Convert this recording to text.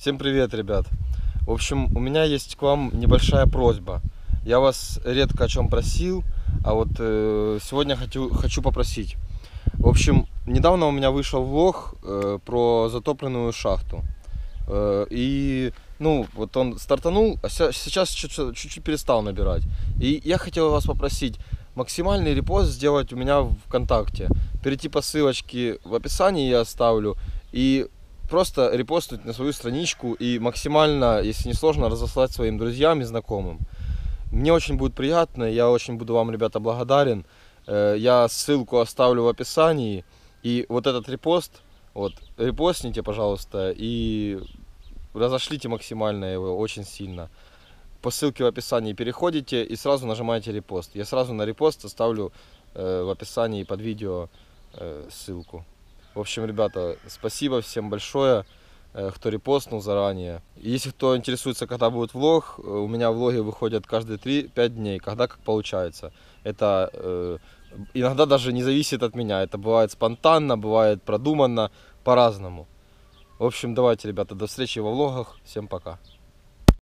Всем привет, ребят! В общем, у меня есть к вам небольшая просьба. Я вас редко о чем просил, а вот сегодня хочу попросить. В общем, недавно у меня вышел влог про затопленную шахту. Вот он стартанул, а сейчас чуть-чуть перестал набирать. И я хотел вас попросить максимальный репост сделать у меня в ВКонтакте. Перейти по ссылочке в описании я оставлю. И просто репостнуть на свою страничку и максимально, если не сложно, разослать своим друзьям и знакомым. Мне очень будет приятно, я очень буду вам, ребята, благодарен. Я ссылку оставлю в описании. И вот этот репост, вот, репостните, пожалуйста, и разошлите максимально его, очень сильно. По ссылке в описании переходите и сразу нажимаете репост. Я сразу на репост оставлю в описании под видео ссылку. В общем, ребята, спасибо всем большое, кто репостнул заранее. Если кто интересуется, когда будет влог, у меня влоги выходят каждые 3-5 дней, когда как получается. Это иногда даже не зависит от меня. Это бывает спонтанно, бывает продуманно, по-разному. В общем, давайте, ребята, до встречи во влогах. Всем пока.